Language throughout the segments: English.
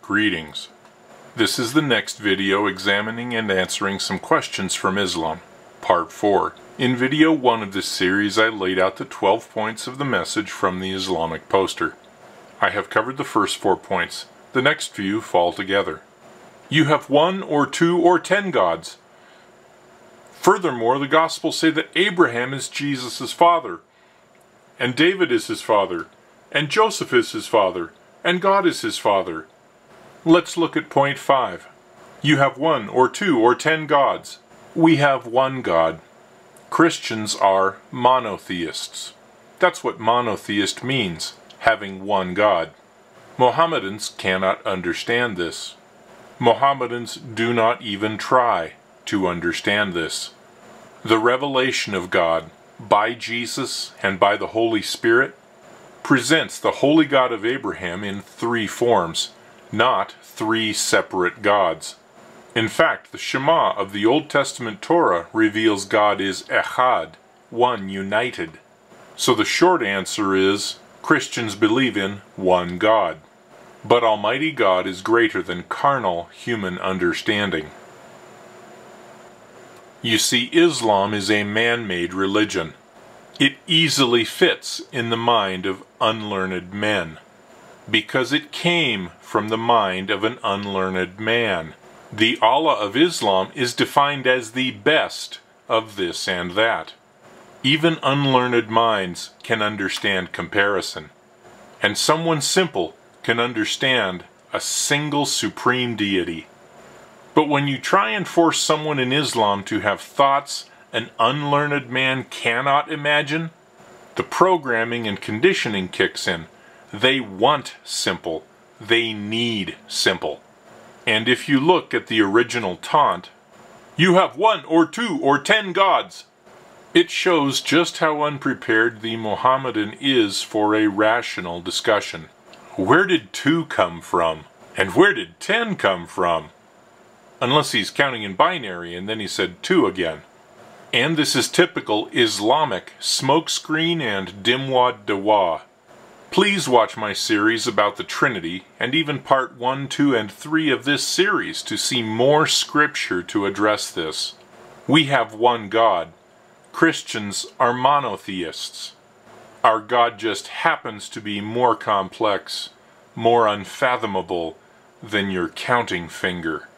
Greetings. This is the next video examining and answering some questions from Islam, Part 4. In video 1 of this series I laid out the 12 points of the message from the Islamic poster. I have covered the first 4 points. The next few fall together. You have 1 or 2 or 10 gods. Furthermore, the Gospels say that Abraham is Jesus' father, and David is his father, and Joseph is his father, and God is his father. Let's look at point 5. You have 1 or 2 or 10 gods. We have one God. Christians are monotheists. That's what monotheist means, having one God. Mohammedans cannot understand this. Mohammedans do not even try to understand this. The revelation of God, by Jesus and by the Holy Spirit, presents the Holy God of Abraham in 3 forms, not 3 separate gods. In fact, the Shema of the Old Testament Torah reveals God is Echad, one united. So the short answer is, Christians believe in one God. But Almighty God is greater than carnal human understanding. You see, Islam is a man-made religion. It easily fits in the mind of unlearned men, because it came from the mind of an unlearned man. The Allah of Islam is defined as the best of this and that. Even unlearned minds can understand comparison, and someone simple can understand a single supreme deity. But when you try and force someone in Islam to have thoughts an unlearned man cannot imagine, the programming and conditioning kicks in. They want simple. They need simple. And if you look at the original taunt, you have 1 or 2 or 10 gods, it shows just how unprepared the Mohammedan is for a rational discussion. Where did 2 come from? And where did 10 come from? Unless he's counting in binary and then he said 2 again. And this is typical Islamic smokescreen and Dimwad Dawah. Please watch my series about the Trinity, and even part 1, 2, and 3 of this series to see more scripture to address this. We have one God. Christians are monotheists. Our God just happens to be more complex, more unfathomable than your counting finger.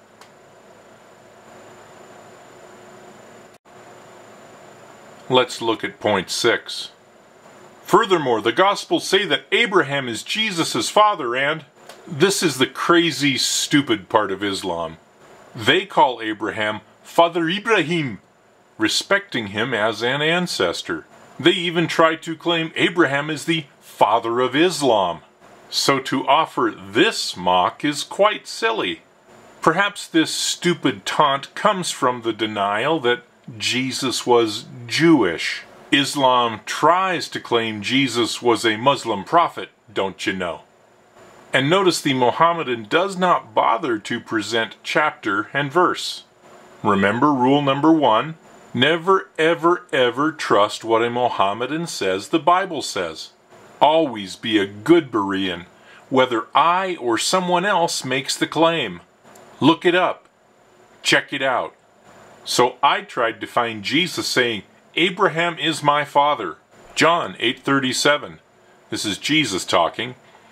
Let's look at point 6. Furthermore, the Gospels say that Abraham is Jesus' father, and this is the crazy, stupid part of Islam. They call Abraham Father Ibrahim, respecting him as an ancestor. They even try to claim Abraham is the father of Islam. So to offer this mock is quite silly. Perhaps this stupid taunt comes from the denial that Jesus was Jewish. Islam tries to claim Jesus was a Muslim prophet, don't you know? And notice the Mohammedan does not bother to present chapter and verse. Remember rule number 1, never ever ever trust what a Mohammedan says the Bible says. Always be a good Berean, whether I or someone else makes the claim. Look it up. Check it out. So I tried to find Jesus saying, Abraham is my father. John 8:37. This is Jesus talking.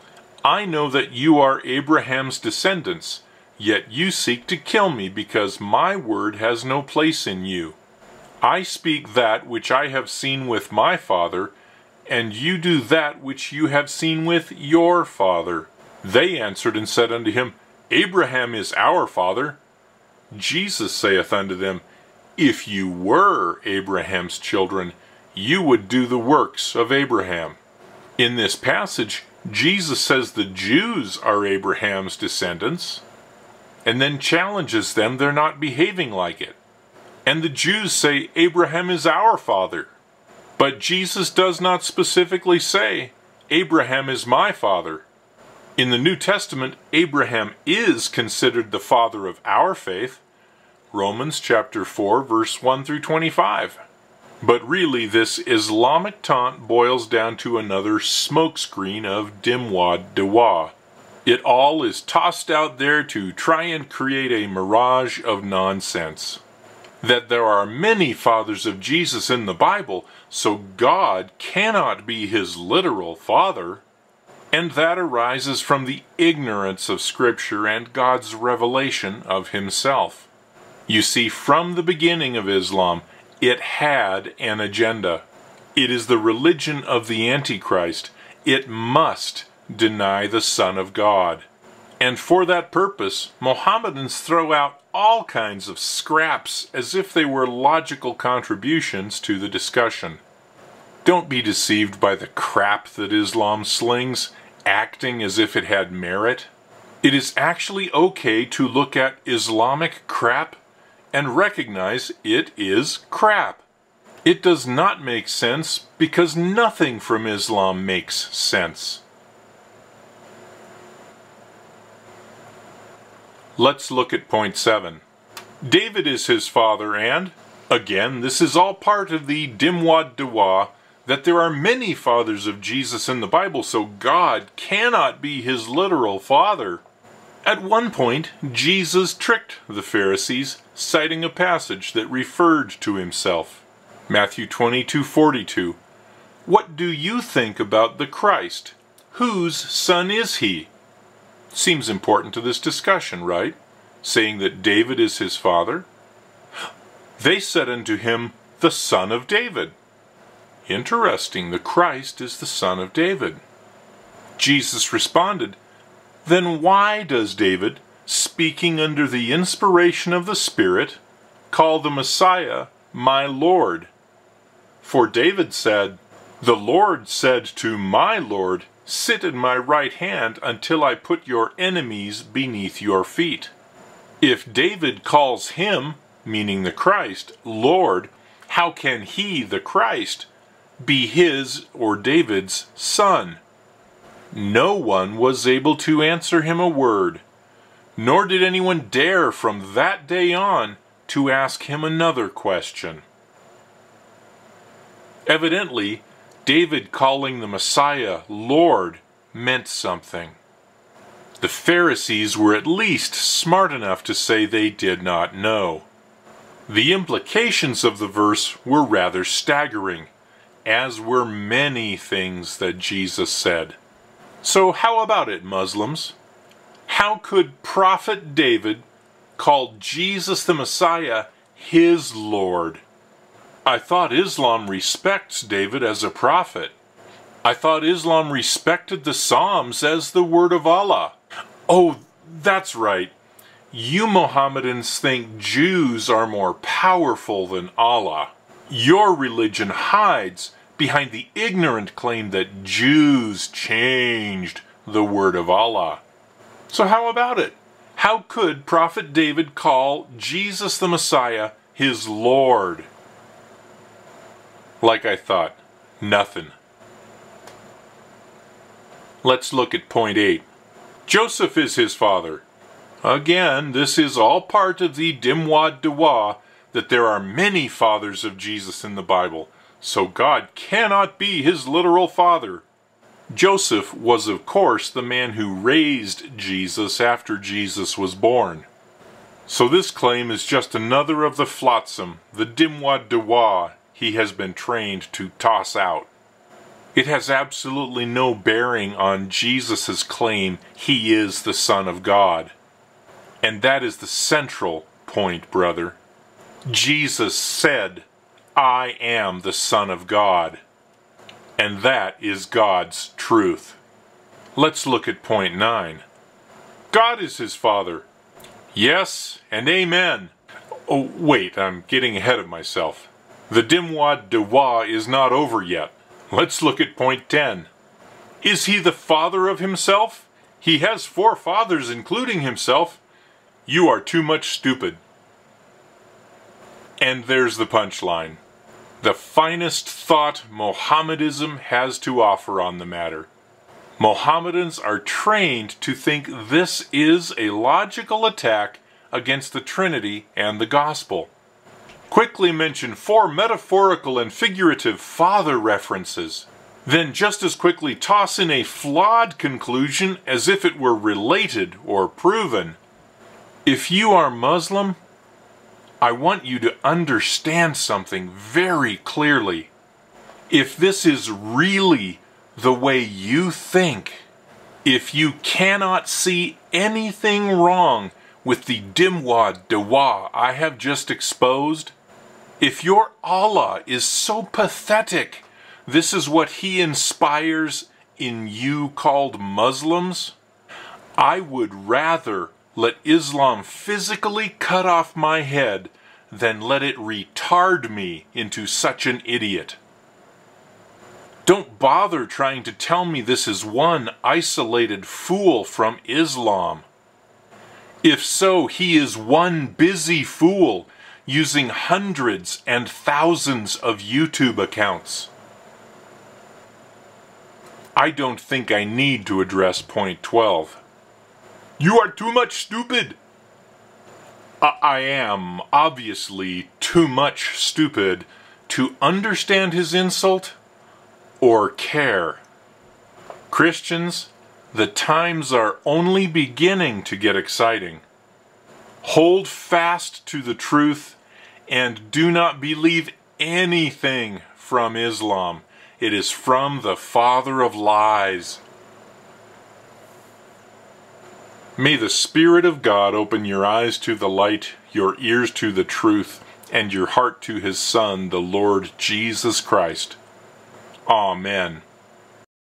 I know that you are Abraham's descendants, yet you seek to kill me because my word has no place in you. I speak that which I have seen with my father, and you do that which you have seen with your father. They answered and said unto him, Abraham is our father. Jesus saith unto them, if you were Abraham's children, you would do the works of Abraham. In this passage, Jesus says the Jews are Abraham's descendants, and then challenges them they're not behaving like it. And the Jews say Abraham is our father. But Jesus does not specifically say, Abraham is my father. In the New Testament, Abraham is considered the father of our faith. Romans chapter 4, verse 1 through 25. But really, this Islamic taunt boils down to another smokescreen of Dimwad Dawah. It all is tossed out there to try and create a mirage of nonsense. That there are many fathers of Jesus in the Bible, so God cannot be his literal father. And that arises from the ignorance of Scripture and God's revelation of himself. You see, from the beginning of Islam, it had an agenda. It is the religion of the Antichrist. It must deny the Son of God. And for that purpose, Mohammedans throw out all kinds of scraps as if they were logical contributions to the discussion. Don't be deceived by the crap that Islam slings, acting as if it had merit. It is actually okay to look at Islamic crap and recognize it is crap. It does not make sense because nothing from Islam makes sense. Let's look at point 7. David is his father, and, again, this is all part of the Dimwad Dawah, that there are many fathers of Jesus in the Bible, so God cannot be his literal father. At one point, Jesus tricked the Pharisees, citing a passage that referred to himself. Matthew 22:42. What do you think about the Christ? Whose son is he? Seems important to this discussion, right? Saying that David is his father. They said unto him, the son of David. Interesting, the Christ is the son of David. Jesus responded, then why does David, speaking under the inspiration of the Spirit, call the Messiah my Lord? For David said, the Lord said to my Lord, sit at my right hand until I put your enemies beneath your feet. If David calls him, meaning the Christ, Lord, how can he, the Christ, be his or David's son? No one was able to answer him a word, nor did anyone dare from that day on to ask him another question. Evidently, David calling the Messiah Lord meant something. The Pharisees were at least smart enough to say they did not know. The implications of the verse were rather staggering, as were many things that Jesus said. So how about it, Muslims? How could Prophet David call Jesus the Messiah his Lord? I thought Islam respects David as a prophet. I thought Islam respected the Psalms as the word of Allah. Oh, that's right. You Mohammedans think Jews are more powerful than Allah. Your religion hides behind the ignorant claim that Jews changed the word of Allah. So how about it? How could Prophet David call Jesus the Messiah his Lord? Like I thought, nothing. Let's look at point 8. Joseph is his father. Again, this is all part of the Dimwad Dawah, that there are many fathers of Jesus in the Bible, so God cannot be his literal father. Joseph was, of course, the man who raised Jesus after Jesus was born. So this claim is just another of the flotsam, the Dimwad Dawah, he has been trained to toss out. It has absolutely no bearing on Jesus' claim he is the Son of God. And that is the central point, brother. Jesus said, I am the Son of God. And that is God's truth. Let's look at point 9. God is his father. Yes and amen. Oh, wait, I'm getting ahead of myself. The Dimwad Dawah is not over yet. Let's look at point 10. Is he the father of himself? He has 4 fathers, including himself. You are too much stupid. And there's the punchline. The finest thought Mohammedism has to offer on the matter. Mohammedans are trained to think this is a logical attack against the Trinity and the Gospel. Quickly mention 4 metaphorical and figurative father references. then just as quickly toss in a flawed conclusion as if it were related or proven. If you are Muslim, I want you to understand something very clearly. If this is really the way you think, if you cannot see anything wrong with the Dimwad Dawah I have just exposed, if your Allah is so pathetic, this is what he inspires in you called Muslims, I would rather let Islam physically cut off my head than let it retard me into such an idiot. Don't bother trying to tell me this is one isolated fool from Islam. If so, he is one busy fool using hundreds and thousands of YouTube accounts. I don't think I need to address point 12. You are too much stupid. I am obviously too much stupid to understand his insult or care. Christians, the times are only beginning to get exciting. Hold fast to the truth and do not believe anything from Islam. It is from the father of lies. May the Spirit of God open your eyes to the light, your ears to the truth, and your heart to His Son, the Lord Jesus Christ. Amen.